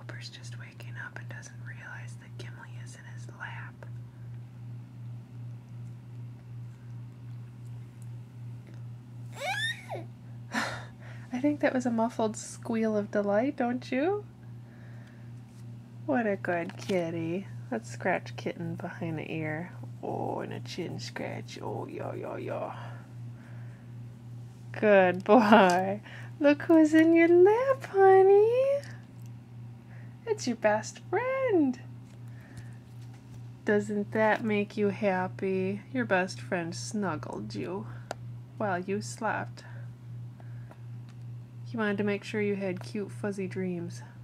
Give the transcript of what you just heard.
Cooper's just waking up and doesn't realize that Gimli is in his lap. I think that was a muffled squeal of delight, don't you? What a good kitty. Let's scratch Kitten behind the ear. Oh, and a chin scratch. Oh, yeah. Good boy. Look who's in your lap, honey. It's your best friend. Doesn't that make you happy? Your best friend snuggled you while you slept. He wanted to make sure you had cute, fuzzy dreams.